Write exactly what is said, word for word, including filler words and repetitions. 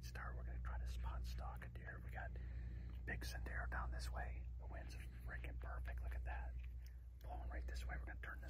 star. We're gonna try to spot stalk a deer. We got big sendero down this way. The wind's freaking perfect. Look at that. Blowing right this way. We're gonna turn